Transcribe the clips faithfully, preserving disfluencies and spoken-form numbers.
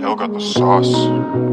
Kill got the sauce.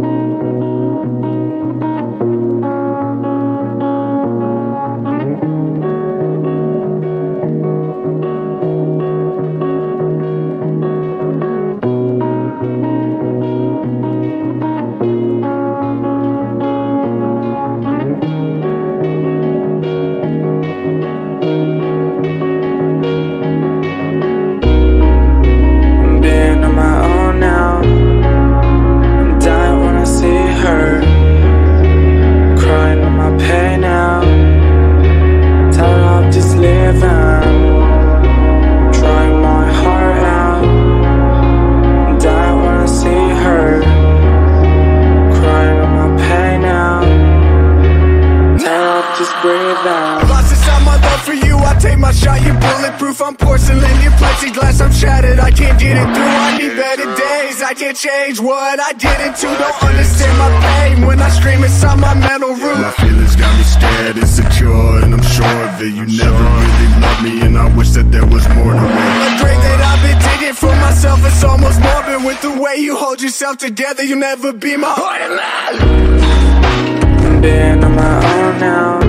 Lost inside my love for you, I take my shot, you bulletproof, I'm porcelain, you plexiglass, I'm shattered, I can't get it through, I need better days, I can't change what I didn't do, don't understand my pain, when I scream inside my metal room. My feelings got me scared, insecure, and I'm sure of it, you never really loved me, and I wish that there was more to it. A drink that I've been digging for myself, it's almost morbid, with the way you hold yourself together, you'll never be my heart and mind. I'm being on my own now,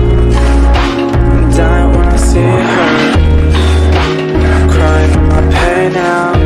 dying when I see her, crying in my pain now.